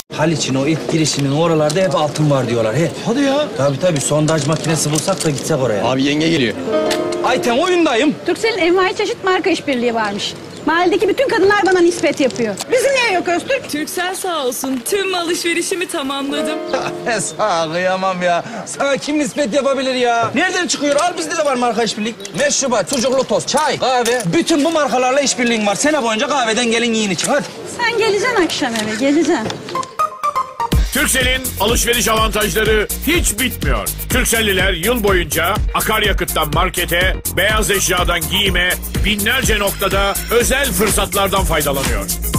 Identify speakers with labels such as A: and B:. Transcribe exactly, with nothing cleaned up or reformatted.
A: Haliç'in o ilk girişinin oralarda hep altın var diyorlar. He.
B: Hadi ya.
A: Tabii tabii sondaj makinesi bulsak da gitsek oraya.
B: Abi yenge geliyor.
A: Ayten oyundayım.
C: Turkcell'in envai çeşit marka işbirliği varmış. Mahalledeki bütün kadınlar bana nispet yapıyor. Bizim niye yok Öztürk?
D: Turkcell sağ olsun. Tüm alışverişimi tamamladım.
A: Sağ kıyamam ya. Sana kim nispet yapabilir ya? Nereden çıkıyor? Al bizde de var marka işbirlik. Meşrubat, sucuklu tost, çay, kahve. Bütün bu markalarla işbirliğin var. Sene boyunca kahveden gelin yiyin için. Hadi.
C: Sen geleceksin akşam eve, geleceksin.
E: Turkcell'in alışveriş avantajları hiç bitmiyor. Turkcell'liler yıl boyunca akaryakıttan markete, beyaz eşyadan giyime binlerce noktada özel fırsatlardan faydalanıyor.